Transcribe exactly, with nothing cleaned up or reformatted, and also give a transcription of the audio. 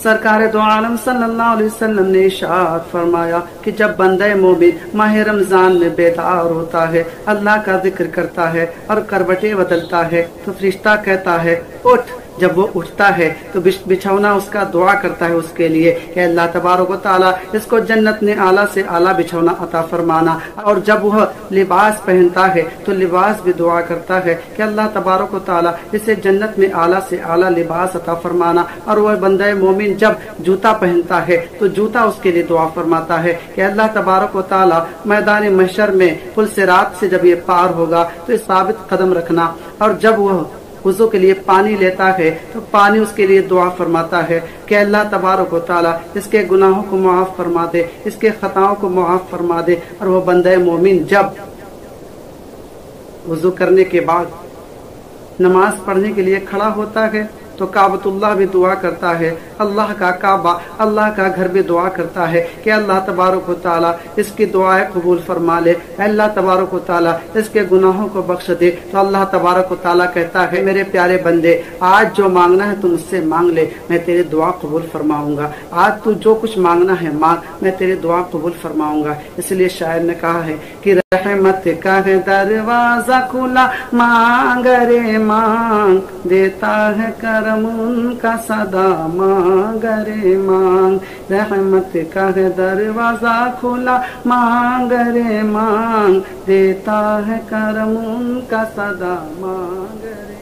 सरकार दो आलम सल्लल्लाहु अलैहि वसल्लम ने इरशाद फरमाया कि जब बंदे मोमिन माह रमजान में बेदार होता है, अल्लाह का जिक्र करता है और करवटें बदलता है, तो फरिश्ता कहता है उठ। जब वो उठता है तो बिछौना उसका दुआ करता है उसके लिए कि अल्लाह तबारक व तआला इसको जन्नत में आला से आला बिछौना अता फरमाना। और जब वह लिबास पहनता है तो लिबास भी दुआ करता है कि अल्लाह तबारक व तआला इसे जन्नत में आला से आला लिबास अता फरमाना। और वह बंदे मोमिन जब जूता पहनता है तो जूता उसके लिए दुआ फरमाता है कि अल्लाह तबारक व तआला मैदान महशर में पुल सिरात से जब ये पार होगा तो इस साबित कदम रखना। और जब वह वुज़ू के लिए पानी लेता है तो पानी उसके लिए दुआ फरमाता है कि अल्लाह तबारक व तआला इसके गुनाहों को मुआफ़ फरमा दे, इसके खताओं को मुआफ़ फरमा दे। और वह बंदे मोमिन जब वुज़ू करने के बाद नमाज पढ़ने के लिए खड़ा होता है तो काबतुल्लाह भी दुआ करता है, अल्लाह का काबा अल्लाह का घर भी दुआ करता है कि अल्लाह तबारक व तआला इसकी दुआएं कबूल फरमा ले, अल्लाह तबारक व तआला इसके गुनाहों को बख्श दे। तो अल्लाह तबारक व तआला कहता है मेरे प्यारे बंदे, आज जो मांगना है तू मुझसे मांग ले, मैं तेरी दुआ कबूल फरमाऊंगा। आज तू जो कुछ मांगना है मांग, मैं तेरी दुआ कबूल फरमाऊंगा। इसलिए शायर ने कहा है कि रहमत का है दरवाजा खुला, मांग रे मांग, देता है करम उनका सदा, मांग रे मांग। रहमत का है दरवाजा खुला, मांग रे मांग, देता है करम उनका सदा, मांग रे